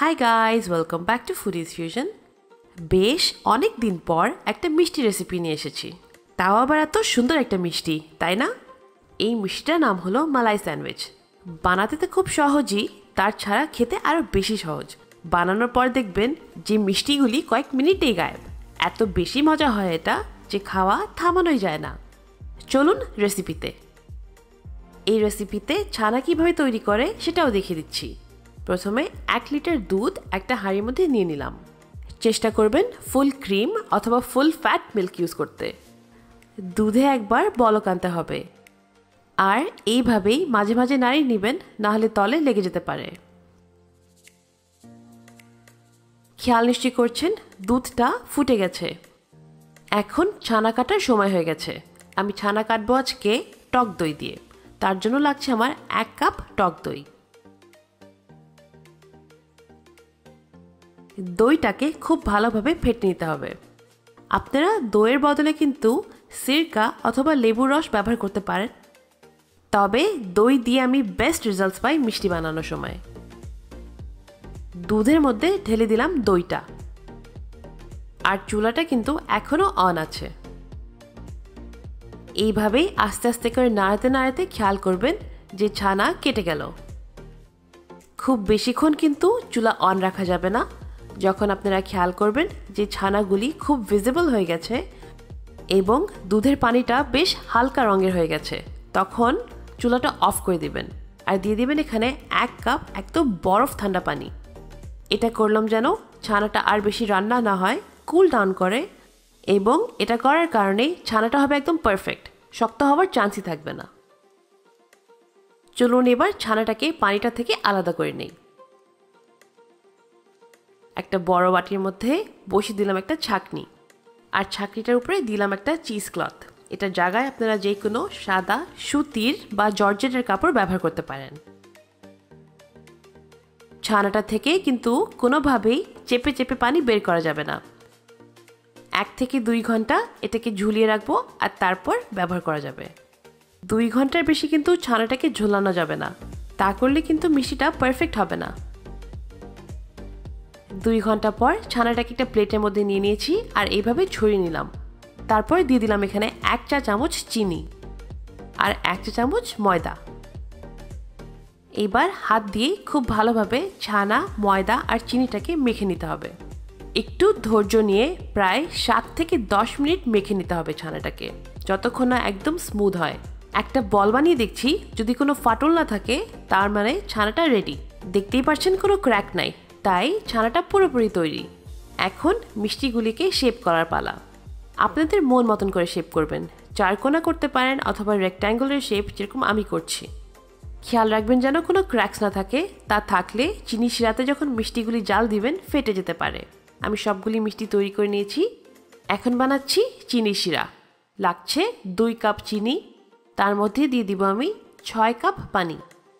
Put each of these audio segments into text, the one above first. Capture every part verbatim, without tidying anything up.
High guys, welcome back to Foodies Fusion. বেশ অনেক দিন পর একটা মিষ্টি রেসিপি নিয়ে এসেছি, তাও আবার এত সুন্দর একটা মিষ্টি, তাই না? এই মিষ্টিটার নাম হলো মালাই স্যান্ডউইচ। বানাতে তো খুব সহজই, তার ছাড়া খেতে আরও বেশি সহজ। বানানোর পর দেখবেন যে মিষ্টিগুলি কয়েক মিনিটেই গায়েব। এত বেশি মজা হয় এটা যে খাওয়া থামানোই যায় না। চলুন রেসিপিতে। এই রেসিপিতে ছানা কীভাবে তৈরি করে সেটাও দেখিয়ে দিচ্ছি। প্রথমে এক লিটার দুধ একটা হাঁড়ির মধ্যে নিয়ে নিলাম। চেষ্টা করবেন ফুল ক্রিম অথবা ফুল ফ্যাট মিল্ক ইউজ করতে। দুধে একবার বলক আনতে হবে, আর এইভাবেই মাঝে মাঝে নাড়িয়ে নেবেন, নাহলে তলে লেগে যেতে পারে। খেয়াল নিশ্চয়ই করছেন দুধটা ফুটে গেছে। এখন ছানা কাটার সময় হয়ে গেছে। আমি ছানা কাটবো আজকে টক দই দিয়ে। তার জন্য লাগছে আমার এক কাপ টক দই। দইটাকে খুব ভালোভাবে ফেটে নিতে হবে। আপনারা দইয়ের বদলে কিন্তু সিরকা অথবা লেবুর রস ব্যবহার করতে পারেন, তবে দই দিয়ে আমি বেস্ট রেজাল্টস পাই মিষ্টি বানানোর সময়। দুধের মধ্যে ঢেলে দিলাম দইটা, আর চুলাটা কিন্তু এখনও অন আছে। এইভাবেই আস্তে আস্তে করে নাড়াতে নাড়াতে খেয়াল করবেন যে ছানা কেটে গেল। খুব বেশিক্ষণ কিন্তু চুলা অন রাখা যাবে না। যখন আপনারা খেয়াল করবেন যে ছানাগুলি খুব ভিজিবল হয়ে গেছে এবং দুধের পানিটা বেশ হালকা রঙের হয়ে গেছে, তখন চুলাটা অফ করে দিবেন আর দিয়ে দিবেন এখানে এক কাপ একদম বরফ ঠান্ডা পানি। এটা করলাম যেন ছানাটা আর বেশি রান্না না হয়, কুল ডাউন করে, এবং এটা করার কারণেই ছানাটা হবে একদম পারফেক্ট, শক্ত হওয়ার চান্সই থাকবে না। চলুন এবার ছানাটাকে পানিটা থেকে আলাদা করে নেই। একটা বড় বাটির মধ্যে বসিয়ে দিলাম একটা ছাঁকনি, আর ছাঁকনিটার উপরে দিলাম একটা চিজ ক্লথ। এটার জায়গায় আপনারা যে কোনো সাদা সুতির বা জর্জেটের কাপড় ব্যবহার করতে পারেন। ছানাটা থেকে কিন্তু কোনোভাবেই চেপে চেপে পানি বের করা যাবে না। এক থেকে দুই ঘন্টা এটাকে ঝুলিয়ে রাখবো, আর তারপর ব্যবহার করা যাবে। দুই ঘন্টার বেশি কিন্তু ছানাটাকে ঝোলানো যাবে না, তা করলে কিন্তু মিষ্টিটা পারফেক্ট হবে না। দুই ঘন্টা পর ছানাটাকে একটা প্লেটের মধ্যে নিয়ে নিয়েছি, আর এইভাবে ছড়িয়ে নিলাম। তারপর দিয়ে দিলাম এখানে এক চা চামচ চিনি আর এক চা চামচ ময়দা। এবার হাত দিয়ে খুব ভালোভাবে ছানা, ময়দা আর চিনিটাকে মেখে নিতে হবে। একটু ধৈর্য নিয়ে প্রায় সাত থেকে দশ মিনিট মেখে নিতে হবে ছানাটাকে, যতক্ষণ না একদম স্মুথ হয়। একটা বল বানিয়ে দেখছি, যদি কোনো ফাটল না থাকে তার মানে ছানাটা রেডি। দেখতেই পাচ্ছেন কোনো ক্র্যাক নাই, তাই ছানাটা পুরোপুরি তৈরি। এখন মিষ্টিগুলিকে শেপ করার পালা। আপনাদের মন মতন করে শেপ করবেন। চারকোনা করতে পারেন অথবা রেক্ট্যাঙ্গুলার শেপ, যেরকম আমি করছি। খেয়াল রাখবেন যেন কোনো ক্র্যাকস না থাকে, তা থাকলে চিনি শিরাতে যখন মিষ্টিগুলি জাল দিবেন ফেটে যেতে পারে। আমি সবগুলি মিষ্টি তৈরি করে নিয়েছি। এখন বানাচ্ছি চিনি শিরা। লাগছে দুই কাপ চিনি, তার মধ্যে দিয়ে দিব আমি ছয় কাপ পানি।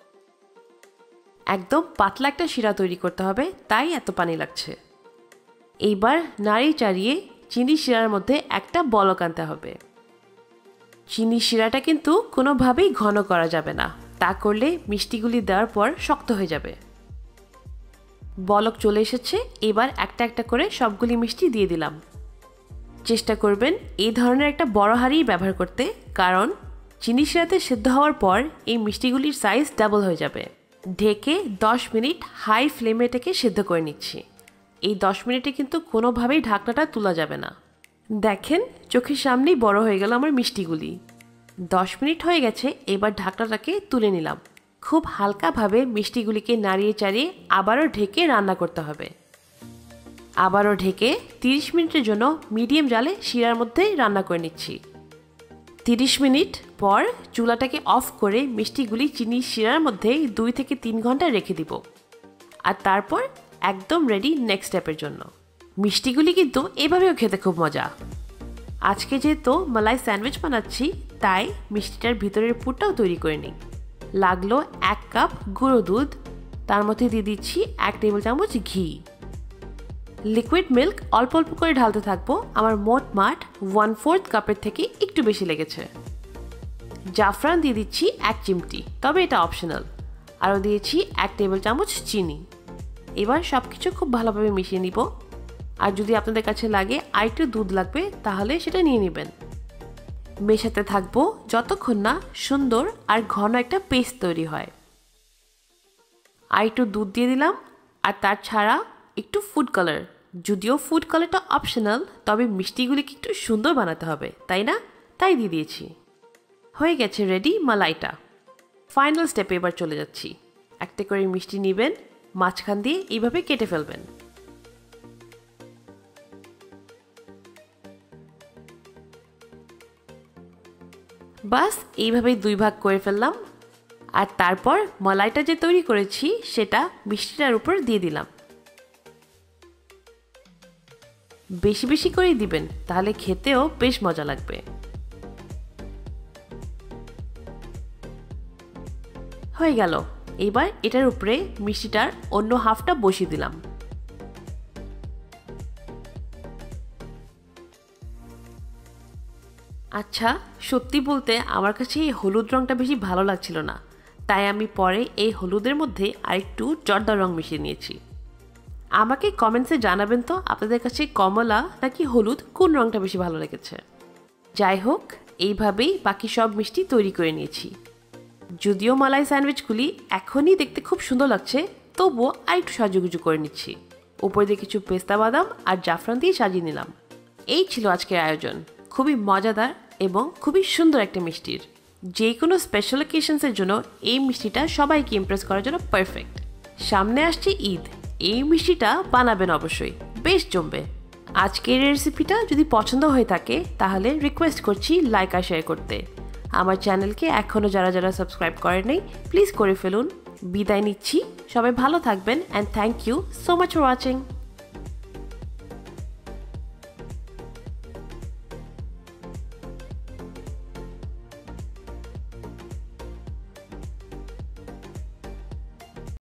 একদম পাতলা একটা শিরা তৈরি করতে হবে, তাই এত পানি লাগছে। এইবার নাড়ি চাড়িয়ে চিনি শিরার মধ্যে একটা বলক আনতে হবে। চিনি শিরাটা কিন্তু কোনোভাবেই ঘন করা যাবে না, তা করলে মিষ্টিগুলি দেওয়ার পর শক্ত হয়ে যাবে। বলক চলে এসেছে, এবার একটা একটা করে সবগুলি মিষ্টি দিয়ে দিলাম। চেষ্টা করবেন এই ধরনের একটা বড় হাঁড়ি ব্যবহার করতে, কারণ চিনি শিরাতে সেদ্ধ হওয়ার পর এই মিষ্টিগুলির সাইজ ডাবল হয়ে যাবে। ঢেকে দশ মিনিট হাই ফ্লেমে এটাকে সেদ্ধ করে নিচ্ছি। এই দশ মিনিটে কিন্তু কোনোভাবেই ঢাকনাটা তোলা যাবে না। দেখেন চোখের সামনেই বড় হয়ে গেল আমার মিষ্টিগুলি। দশ মিনিট হয়ে গেছে, এবার ঢাকনাটাকে তুলে নিলাম। খুব হালকাভাবে মিষ্টিগুলিকে নাড়িয়ে চাড়িয়ে আবারও ঢেকে রান্না করতে হবে। আবারও ঢেকে তিরিশ মিনিটের জন্য মিডিয়াম জালে শিরার মধ্যে রান্না করে নিচ্ছি। তিরিশ মিনিট পর চুলাটাকে অফ করে মিষ্টিগুলি চিনি শিরার মধ্যে দুই থেকে তিন ঘন্টা রেখে দিব, আর তারপর একদম রেডি নেক্সট স্টেপের জন্য। মিষ্টিগুলি কিন্তু এভাবেও খেতে খুব মজা। আজকে যেহেতু মালাই স্যান্ডউইচ বানাচ্ছি, তাই মিষ্টিটার ভিতরের পুরটাও তৈরি করে নিই। লাগলো এক কাপ গুঁড়ো দুধ, তার মধ্যে দিয়ে দিচ্ছি এক টেবিল চামচ ঘি। লিকুইড মিল্ক অল্প অল্প করে ঢালতে থাকবো। আমার মোট মাঠ ওয়ান ফোর্থ কাপের থেকে একটু বেশি লেগেছে। জাফরান দিয়ে দিচ্ছি এক চিমটি, তবে এটা অপশনাল। আরও দিয়েছি এক টেবিল চামচ চিনি। এবার সব কিছু খুব ভালোভাবে মিশিয়ে নিব। আর যদি আপনাদের কাছে লাগে আরেকটু দুধ লাগবে তাহলে সেটা নিয়ে নেবেন। মেশাতে থাকবো যতক্ষণ না সুন্দর আর ঘন একটা পেস্ট তৈরি হয়। আর একটু দুধ দিয়ে দিলাম আর তার ছাড়া একটু ফুড কালার। যদিও ফুড কালারটা অপশনাল, তবে মিষ্টিগুলিকে একটু সুন্দর বানাতে হবে, তাই না? তাই দিয়ে দিয়েছি। হয়ে গেছে রেডি মালাইটা। ফাইনাল স্টেপে এবার চলে যাচ্ছি। একটা করে মিষ্টি নেবেন, মাঝখান দিয়ে এইভাবে কেটে ফেলবেন। বাস এইভাবেই দুই ভাগ করে ফেললাম। আর তারপর মালাইটা যে তৈরি করেছি সেটা মিষ্টিটার উপর দিয়ে দিলাম। বেশি বেশি করেই দিবেন, তাহলে খেতেও বেশ মজা লাগবে। হয়ে গেল। এবার এটার উপরে মিষ্টিটার অন্য হাফটা বসিয়ে দিলাম। আচ্ছা, সত্যি বলতে আমার কাছে এই হলুদ রংটা বেশি ভালো লাগছিল না, তাই আমি পরে এই হলুদের মধ্যে আরেকটু জর্দা রং মিশিয়ে নিয়েছি। আমাকে কমেন্টসে জানাবেন তো আপনাদের কাছে কমলা নাকি হলুদ কোন রংটা বেশি ভালো লেগেছে। যাই হোক, এইভাবেই বাকি সব মিষ্টি তৈরি করে নিয়েছি। যদিও মালাই স্যান্ডউইচগুলি এখনই দেখতে খুব সুন্দর লাগছে, তবুও আরেকটু সাজুগুজু করে নিচ্ছি। উপরে দিয়ে কিছু পেস্তা বাদাম আর জাফরান দিয়ে সাজিয়ে নিলাম। এই ছিল আজকের আয়োজন, খুবই মজাদার এবং খুবই সুন্দর একটা মিষ্টির। যে কোনো স্পেশাল অকেশনসের জন্য এই মিষ্টিটা সবাইকে ইমপ্রেস করার জন্য পারফেক্ট। সামনে আসছে ঈদ, এই মিষ্টিটা বানাবেন অবশ্যই, বেশ জমবে। আজকের রেসিপিটা যদি পছন্দ হয়ে থাকে তাহলে রিকোয়েস্ট করছি লাইক আর শেয়ার করতে। আমার চ্যানেলকে এখনও যারা যারা সাবস্ক্রাইব করেন নাই প্লিজ করে ফেলুন। বিদায় নিচ্ছি, সবাই ভালো থাকবেন and thank you so much for watching.